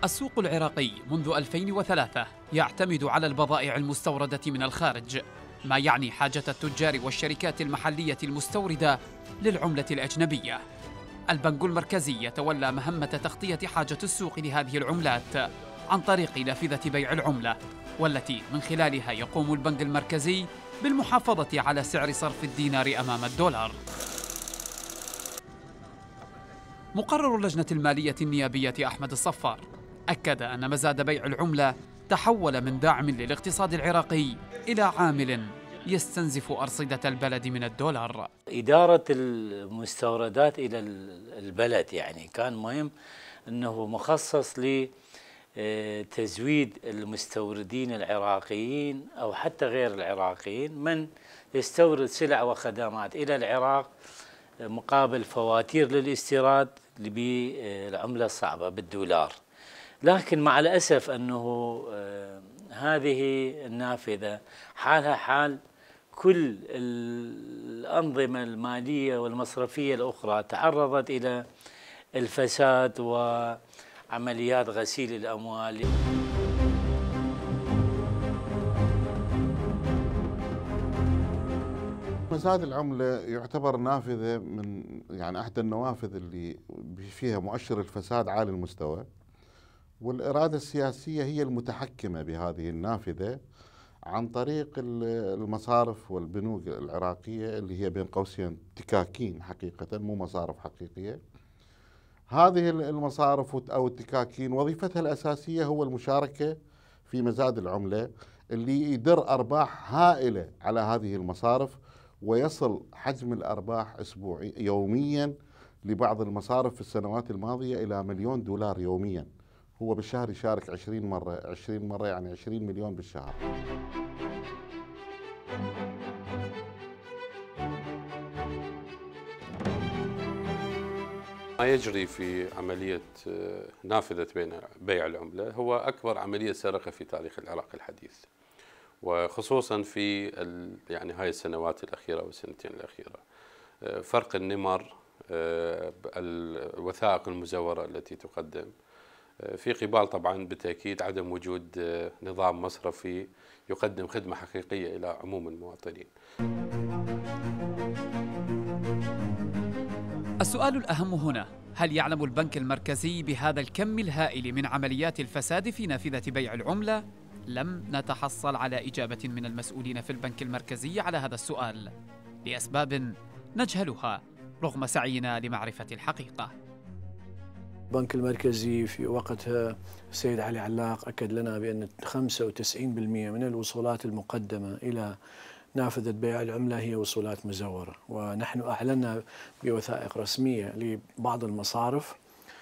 السوق العراقي منذ 2003 يعتمد على البضائع المستوردة من الخارج، ما يعني حاجة التجار والشركات المحلية المستوردة للعملة الأجنبية. البنك المركزي يتولى مهمة تغطية حاجة السوق لهذه العملات عن طريق نافذة بيع العملة، والتي من خلالها يقوم البنك المركزي بالمحافظة على سعر صرف الدينار أمام الدولار. مقرر اللجنة المالية النيابية أحمد الصفار أكد أن مزاد بيع العملة تحول من داعم للاقتصاد العراقي إلى عامل يستنزف أرصدة البلد من الدولار. إدارة المستوردات إلى البلد يعني كان مهم أنه مخصص لتزويد المستوردين العراقيين أو حتى غير العراقيين من يستورد سلع وخدمات إلى العراق مقابل فواتير للاستيراد بالعملة الصعبة بالدولار. لكن مع الأسف أنه هذه النافذة حالها حال كل الأنظمة المالية والمصرفية الأخرى، تعرضت إلى الفساد وعمليات غسيل الأموال. مزاد العملة يعتبر نافذة من أحد النوافذ اللي فيها مؤشر الفساد عالي المستوى، والإرادة السياسية هي المتحكمة بهذه النافذة عن طريق المصارف والبنوك العراقية اللي هي بين قوسين تكاكين حقيقة، مو مصارف حقيقية. هذه المصارف أو التكاكين وظيفتها الأساسية هو المشاركة في مزاد العملة اللي يدر أرباح هائلة على هذه المصارف، ويصل حجم الأرباح يوميا لبعض المصارف في السنوات الماضية إلى $1,000,000 يوميا. هو بالشهر يشارك 20 مرة يعني 20 مليون بالشهر. ما يجري في عملية نافذة بيع العملة هو أكبر عملية سرقة في تاريخ العراق الحديث، وخصوصا في يعني هاي السنوات الأخيرة والسنتين الأخيرة. فرق النمر، الوثائق المزورة التي تقدم، في قبال طبعا بالتأكيد عدم وجود نظام مصرفي يقدم خدمة حقيقية إلى عموم المواطنين. السؤال الأهم هنا، هل يعلم البنك المركزي بهذا الكم الهائل من عمليات الفساد في نافذة بيع العملة؟ لم نتحصل على إجابة من المسؤولين في البنك المركزي على هذا السؤال لأسباب نجهلها رغم سعينا لمعرفة الحقيقة. البنك المركزي في وقتها السيد علي علاق أكد لنا بأن 95% من الوصولات المقدمة إلى نافذة بيع العملة هي وصولات مزورة، ونحن أعلنا بوثائق رسمية لبعض المصارف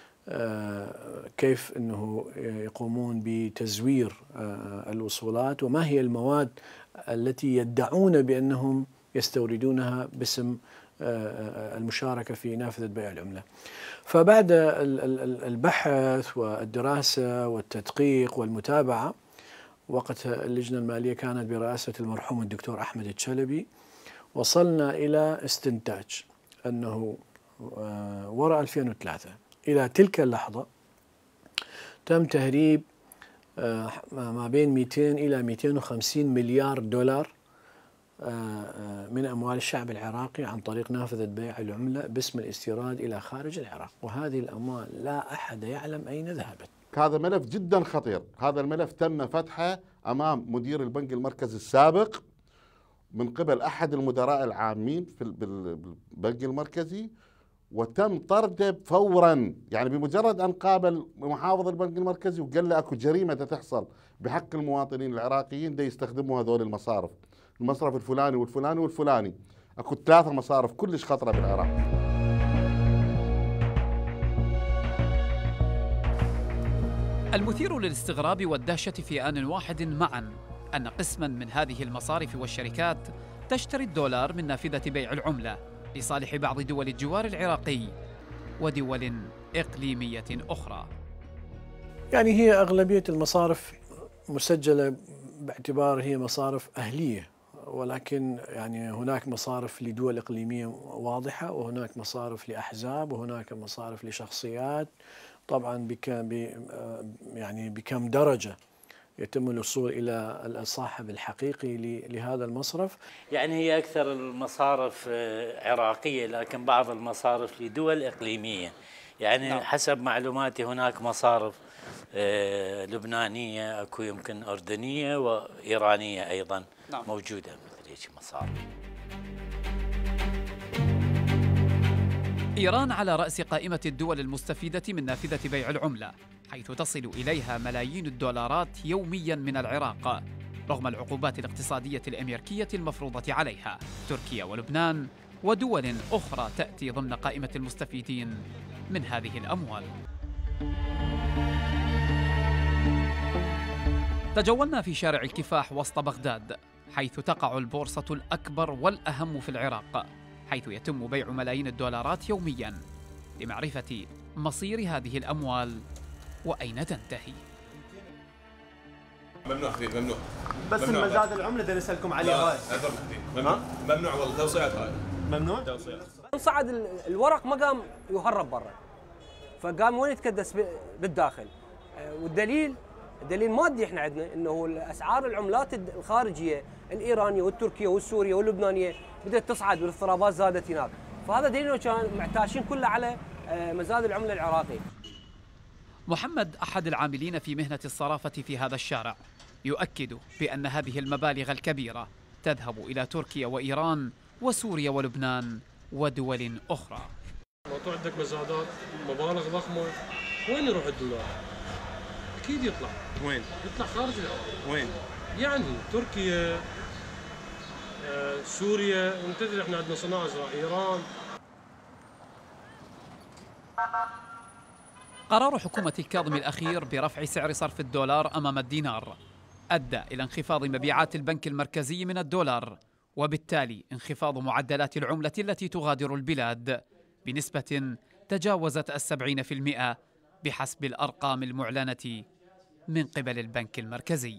كيف أنه يقومون بتزوير الوصولات وما هي المواد التي يدعون بأنهم يستوردونها باسم المشاركة في نافذة بيع العملة. فبعد البحث والدراسة والتدقيق والمتابعة، وقت اللجنة المالية كانت برئاسة المرحوم الدكتور أحمد الشلبي، وصلنا إلى استنتاج أنه وراء 2003 إلى تلك اللحظة تم تهريب ما بين 200 إلى 250 مليار دولار من أموال الشعب العراقي عن طريق نافذة بيع العملة باسم الاستيراد إلى خارج العراق، وهذه الأموال لا أحد يعلم أين ذهبت. هذا ملف جدا خطير. هذا الملف تم فتحه أمام مدير البنك المركزي السابق من قبل أحد المدراء العامين في البنك المركزي، وتم طرده فورا، يعني بمجرد أن قابل محافظ البنك المركزي وقال له أكو جريمة تحصل بحق المواطنين العراقيين دا يستخدموا هذول المصارف، المصرف الفلاني والفلاني والفلاني. أكو 3 مصارف كلش خطرة بالعراق. المثير للاستغراب والدهشة في آن واحد معا أن قسما من هذه المصارف والشركات تشتري الدولار من نافذة بيع العملة لصالح بعض دول الجوار العراقي ودول إقليمية أخرى. يعني هي أغلبية المصارف مسجلة باعتبار هي مصارف أهلية، ولكن يعني هناك مصارف لدول إقليمية واضحة، وهناك مصارف لأحزاب، وهناك مصارف لشخصيات طبعا يعني بكم درجة يتم الوصول إلى الصاحب الحقيقي لهذا المصرف؟ يعني هي أكثر المصارف عراقية، لكن بعض المصارف لدول إقليمية. يعني نعم. حسب معلوماتي هناك مصارف لبنانية، أكو يمكن أردنية وإيرانية أيضا نعم. موجودة مثل هيك مصارف. إيران على رأس قائمة الدول المستفيدة من نافذة بيع العملة، حيث تصل إليها ملايين الدولارات يومياً من العراق رغم العقوبات الاقتصادية الأمريكية المفروضة عليها. تركيا ولبنان ودول أخرى تأتي ضمن قائمة المستفيدين من هذه الأموال. تجولنا في شارع الكفاح وسط بغداد، حيث تقع البورصة الأكبر والأهم في العراق، حيث يتم بيع ملايين الدولارات يومياً، لمعرفة مصير هذه الأموال وأين تنتهي. ممنوع حبيبي ممنوع. بس المزاد العملة بدي نسألكم عليه هاي. ممنوع ممنوع والله توصيات هاي. ممنوع؟ توصيات. صعد الورق ما قام يهرب برا. فقام وين يتكدس بالداخل. والدليل مادي احنا عندنا انه اسعار العملات الخارجيه الايرانيه والتركيه والسوريه واللبنانيه بدات تصعد والاضطرابات زادت هناك، فهذا دليل انه كان معتاشين كله على مزاد العمله العراقي. محمد أحد العاملين في مهنة الصرافة في هذا الشارع يؤكد بأن هذه المبالغ الكبيرة تذهب إلى تركيا وإيران وسوريا ولبنان ودول أخرى. موضوع عندك مزادات مبالغ ضخمة، وين يروح الدولار؟ أكيد يطلع. وين؟ يطلع خارج العراق. وين؟ يعني تركيا، سوريا، انت تدري احنا عندنا صناعة زراعية، إيران. قرار حكومة الكاظمي الأخير برفع سعر صرف الدولار أمام الدينار أدى إلى انخفاض مبيعات البنك المركزي من الدولار، وبالتالي انخفاض معدلات العملة التي تغادر البلاد بنسبة تجاوزت 70% بحسب الأرقام المعلنة من قبل البنك المركزي.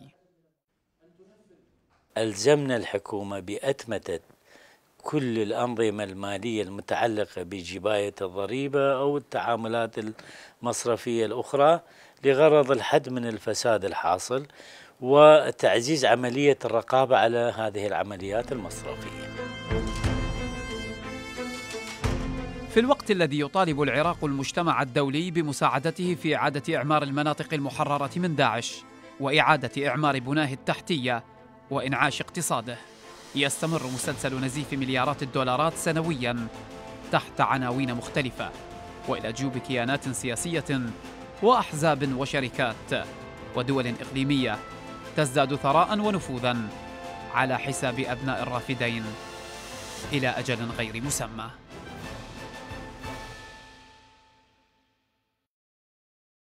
ألزمنا الحكومة بأتمتة كل الأنظمة المالية المتعلقة بجباية الضريبة أو التعاملات المصرفية الأخرى لغرض الحد من الفساد الحاصل وتعزيز عملية الرقابة على هذه العمليات المصرفية. في الوقت الذي يطالب العراق المجتمع الدولي بمساعدته في إعادة إعمار المناطق المحررة من داعش وإعادة إعمار بناه التحتية وإنعاش اقتصاده، يستمر مسلسل نزيف مليارات الدولارات سنوياً تحت عناوين مختلفة وإلى جيوب كيانات سياسية وأحزاب وشركات ودول إقليمية تزداد ثراء ونفوذاً على حساب أبناء الرافدين إلى أجل غير مسمى.